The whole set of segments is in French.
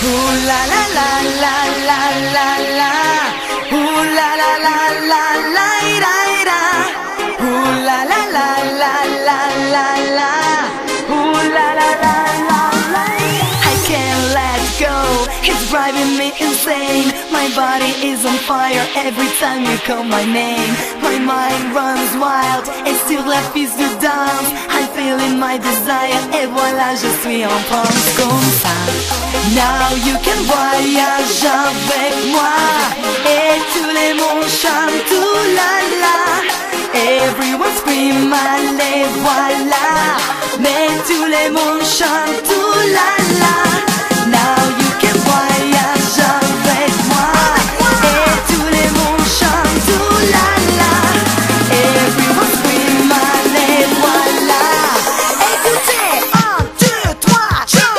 Ooh la la la la la la la. Ooh la la la la la da da. Ooh la la la la la la la. Ooh la la la la la. I can't let go, it's driving me insane. My body is on fire every time you call my name. My mind runs wild et sur la piste de danse I'm feeling my desire et voilà je suis en transe comme ça. Now you can voyage avec moi et tous les mondes chantent tout la la. Everyone scream allez voilà, mais tous les mondes chantent tout la la. Now you can voyage avec moi et tous les mondes chantent tout la la. Everyone scream allez voilà. Écoutez, 1, 2, 3, jump.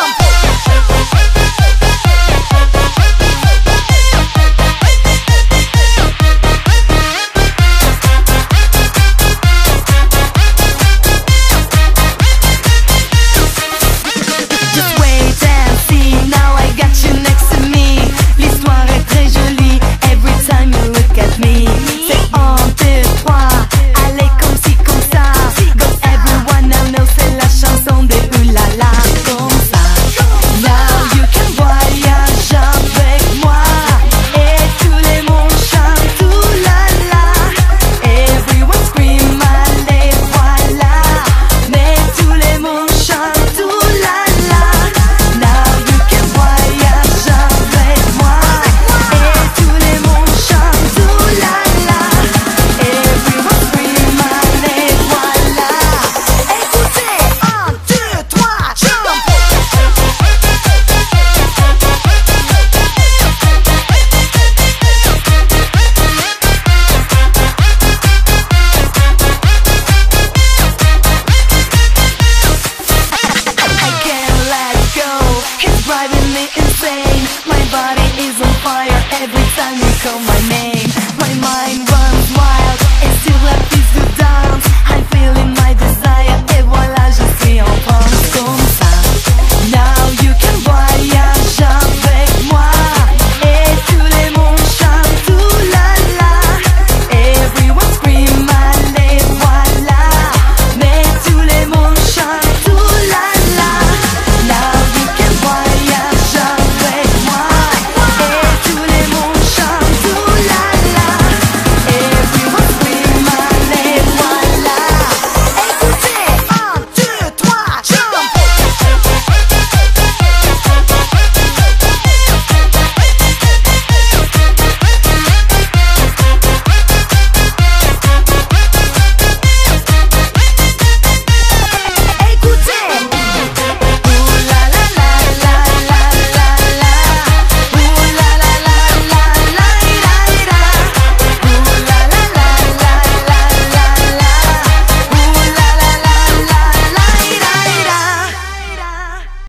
Just wait and see, now I got you next to me. L'histoire est très jolie, every time you look at me. C'est 1, 2, 3, allez comme ci, comme ça. Got everyone I know, c'est la chanson de Oulala, comme ça. Now you can voyage avec moi et tous les mondes chantent tout la la. Everyone scream allez voilà, mais tous les mondes chantent tout la la. Now you can voyage avec moi et tous les mondes chantent tout la la. Everyone scream allez voilà. Écoutez, 1, 2, 3, jump. I can't let go, it's driving me insane. My body is on fire every time you call my name. My mind runs wild et sur la piste de danse I'm feeling my desire et voilà je suis en transe comme